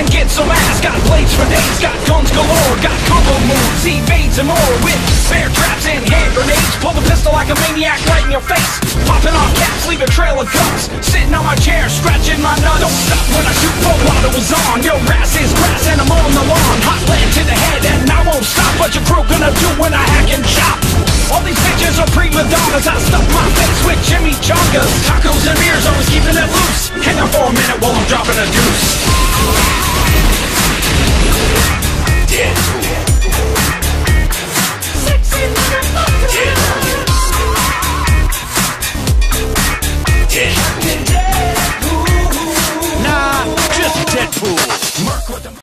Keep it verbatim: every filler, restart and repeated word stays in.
and get some ass. Got blades for days, got guns galore, got combo moves, evades and more. With bear traps and hand grenades, pull the pistol like a maniac right in your face. Popping off caps, leave a trail of guts. Sitting on my chair, scratching my nuts. Don't stop when I shoot full while it was on. Your ass is grass and I'm on the lawn. Hot lead to the head and I won't stop. What your crew gonna do when I hack and chop? All these bitches are prima donnas. I stuff my face with Jimmy Chongas. Tacos and beers, always keeping it loose. Hang on for a minute while I'm dropping a deuce.